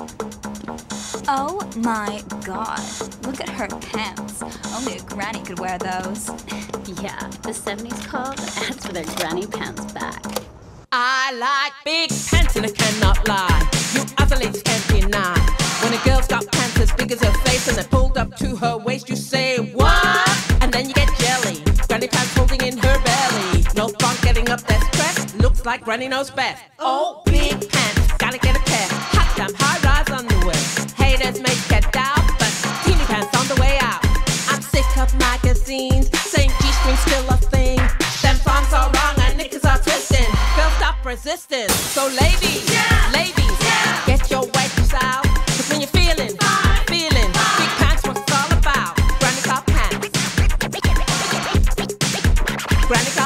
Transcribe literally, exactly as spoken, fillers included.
Oh my god, look at her pants. Only a granny could wear those. Yeah, the seventies called ads for their granny pants back. I like big pants and I cannot lie. You other ladies can't deny. When a girl's got pants as big as her face and they're pulled up to her waist, you say, what? And then you get jelly. Granny pants holding in her belly. No fun getting up that stress. Looks like granny knows best. Oh, big pants, gotta get a pair. Hot damn high-rise underwear. Haters may get down, but teeny pants on the way out. I'm sick of magazines saying G-string's still a thing. Them songs are wrong and knickers are twisting. Girls, stop resisting. So ladies, yeah. ladies, yeah. get your wages out. Cause when you're feeling, Fine. feeling, Fine. big pants, what it's all about. Granny got pants. Granny got